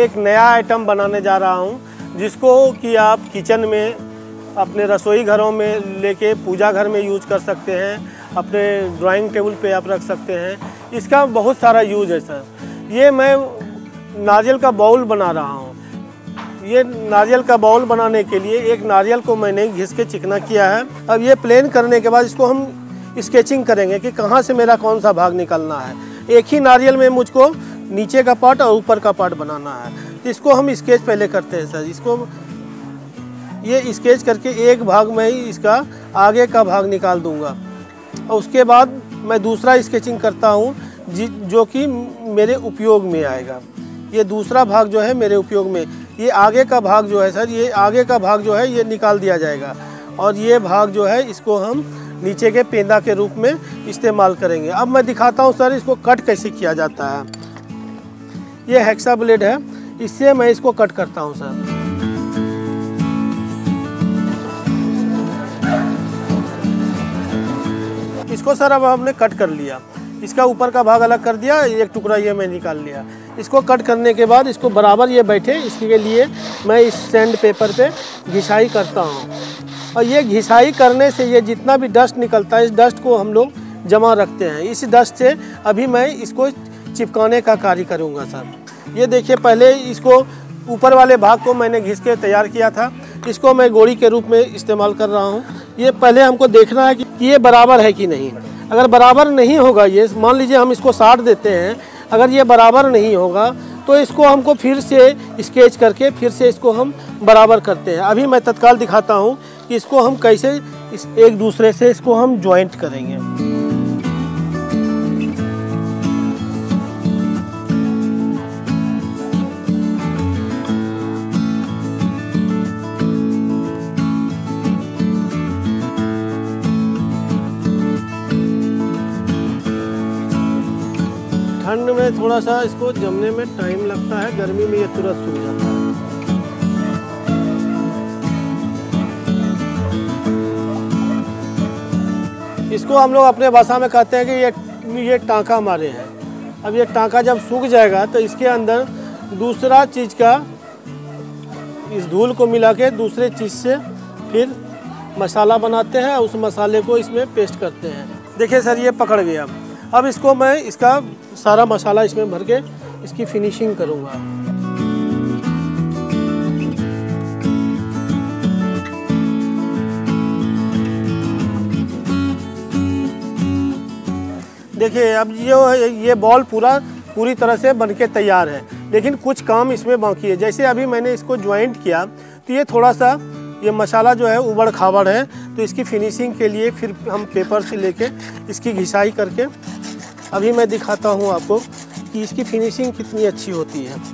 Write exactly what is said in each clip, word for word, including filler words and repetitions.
एक नया आइटम बनाने जा रहा हूं, जिसको कि आप किचन में, अपने रसोई घरों में लेके पूजा घर में यूज कर सकते हैं, अपने ड्राइंग टेबल पे आप रख सकते हैं। इसका बहुत सारा यूज है सर। ये मैं नारियल का बाउल बना रहा हूँ। ये नारियल का बाउल बनाने के लिए एक नारियल को मैंने घिस के चिकना किया है। अब ये प्लेन करने के बाद इसको हम स्केचिंग करेंगे कि कहाँ से मेरा कौन सा भाग निकलना है। एक ही नारियल में मुझको नीचे का पार्ट और ऊपर का पार्ट बनाना है, तो इसको हम स्केच पहले करते हैं सर। इसको ये स्केच करके एक भाग में ही इसका आगे का भाग निकाल दूंगा, और उसके बाद मैं दूसरा स्केचिंग करता हूँ जो कि मेरे उपयोग में आएगा। ये दूसरा भाग जो है मेरे उपयोग में, ये आगे का भाग जो है सर, ये आगे का भाग जो है ये निकाल दिया जाएगा, और ये भाग जो है इसको हम नीचे के पेंदा के रूप में इस्तेमाल करेंगे। अब मैं दिखाता हूँ सर इसको कट कैसे किया जाता है। ये हेक्सा ब्लेड है, इससे मैं इसको कट करता हूँ सर। इसको सर अब हमने कट कर लिया, इसका ऊपर का भाग अलग कर दिया, एक टुकड़ा ये मैं निकाल लिया। इसको कट करने के बाद इसको बराबर ये बैठे, इसके लिए मैं इस सैंड पेपर पे घिसाई करता हूँ, और ये घिसाई करने से ये जितना भी डस्ट निकलता है, इस डस्ट को हम लोग जमा रखते हैं। इस डस्ट से अभी मैं इसको चिपकाने का कार्य करूँगा सर। ये देखिए, पहले इसको ऊपर वाले भाग को मैंने घिस के तैयार किया था, इसको मैं गोड़ी के रूप में इस्तेमाल कर रहा हूँ। ये पहले हमको देखना है कि ये बराबर है कि नहीं। अगर बराबर नहीं होगा, ये मान लीजिए हम इसको साट देते हैं, अगर ये बराबर नहीं होगा तो इसको हमको फिर से स्केच करके फिर से इसको हम बराबर करते हैं। अभी मैं तत्काल दिखाता हूँ कि इसको हम कैसे इस एक दूसरे से इसको हम जॉइंट करेंगे। ठंड में थोड़ा सा इसको जमने में टाइम लगता है, गर्मी में ये तुरंत सूख जाता है। इसको हम लोग अपने भाषा में कहते हैं कि ये ये टांका मारे हैं। अब ये टांका जब सूख जाएगा तो इसके अंदर दूसरा चीज़ का, इस धूल को मिला के दूसरे चीज़ से फिर मसाला बनाते हैं, उस मसाले को इसमें पेस्ट करते हैं। देखिए सर, ये पकड़ गया। अब इसको मैं इसका सारा मसाला इसमें भर के इसकी फिनिशिंग करूँगा। देखिए, अब ये ये बॉल पूरा पूरी तरह से बनके तैयार है, लेकिन कुछ काम इसमें बाकी है। जैसे अभी मैंने इसको ज्वाइंट किया तो ये थोड़ा सा ये मसाला जो है उबड़ खाबड़ है, तो इसकी फिनिशिंग के लिए फिर हम पेपर से लेके इसकी घिसाई करके अभी मैं दिखाता हूँ आपको कि इसकी फिनिशिंग कितनी अच्छी होती है।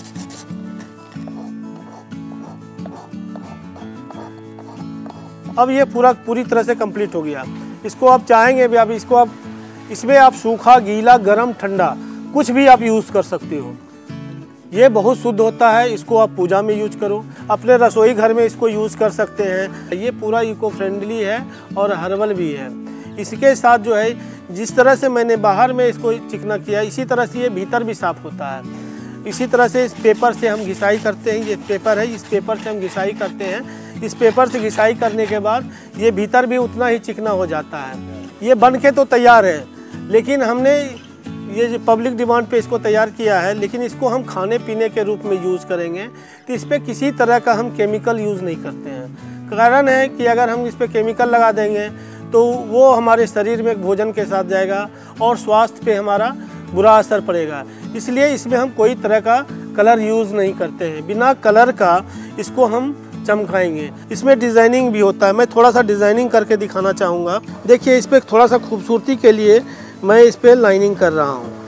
अब ये पूरा पूरी तरह से कंप्लीट हो गया। इसको आप चाहेंगे भी, अब इसको आप इसमें आप सूखा, गीला, गरम, ठंडा कुछ भी आप यूज़ कर सकते हो। ये बहुत शुद्ध होता है, इसको आप पूजा में यूज करो, अपने रसोई घर में इसको यूज़ कर सकते हैं। ये पूरा इको फ्रेंडली है और हर्बल भी है। इसके साथ जो है, जिस तरह से मैंने बाहर में इसको चिकना किया, इसी तरह से ये भीतर भी साफ होता है। इसी तरह से इस पेपर से हम घिसाई करते हैं। ये पेपर है, इस पेपर से हम घिसाई करते हैं। इस पेपर से घिसाई करने के बाद ये भीतर भी उतना ही चिकना हो जाता है। ये बन के तो तैयार है, लेकिन हमने ये जो पब्लिक डिमांड पे इसको तैयार किया है, लेकिन इसको हम खाने पीने के रूप में यूज़ करेंगे तो इस पर किसी तरह का हम केमिकल यूज़ नहीं करते हैं। कारण है कि अगर हम इस पर केमिकल लगा देंगे तो वो हमारे शरीर में भोजन के साथ जाएगा और स्वास्थ्य पे हमारा बुरा असर पड़ेगा। इसलिए इसमें हम कोई तरह का कलर यूज़ नहीं करते हैं। बिना कलर का इसको हम चमकाएंगे। इसमें डिज़ाइनिंग भी होता है, मैं थोड़ा सा डिज़ाइनिंग करके दिखाना चाहूँगा। देखिए, इस पर थोड़ा सा खूबसूरती के लिए मैं इस पर लाइनिंग कर रहा हूँ।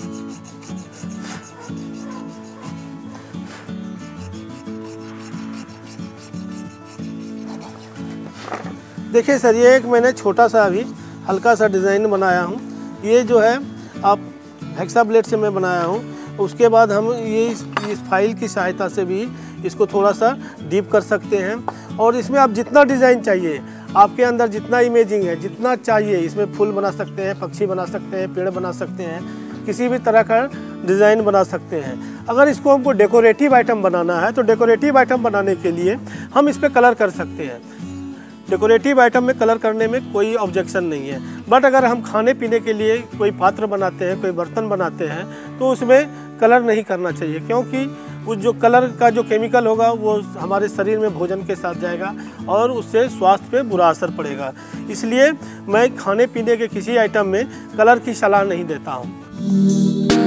देखिए सर, ये एक मैंने छोटा सा अभी हल्का सा डिज़ाइन बनाया हूँ। ये जो है आप हेक्सा ब्लेड से मैं बनाया हूँ। उसके बाद हम ये इस, इस फाइल की सहायता से भी इसको थोड़ा सा डीप कर सकते हैं। और इसमें आप जितना डिज़ाइन चाहिए, आपके अंदर जितना इमेजिंग है, जितना चाहिए, इसमें फूल बना सकते हैं, पक्षी बना सकते हैं, पेड़ बना सकते हैं, किसी भी तरह का डिज़ाइन बना सकते हैं। अगर इसको हमको डेकोरेटिव आइटम बनाना है तो डेकोरेटिव आइटम बनाने के लिए हम इस पर कलर कर सकते हैं। डेकोरेटिव आइटम में कलर करने में कोई ऑब्जेक्शन नहीं है। बट अगर हम खाने पीने के लिए कोई पात्र बनाते हैं, कोई बर्तन बनाते हैं, तो उसमें कलर नहीं करना चाहिए, क्योंकि उस जो कलर का जो केमिकल होगा वो हमारे शरीर में भोजन के साथ जाएगा और उससे स्वास्थ्य पे बुरा असर पड़ेगा। इसलिए मैं खाने पीने के किसी आइटम में कलर की सलाह नहीं देता हूँ।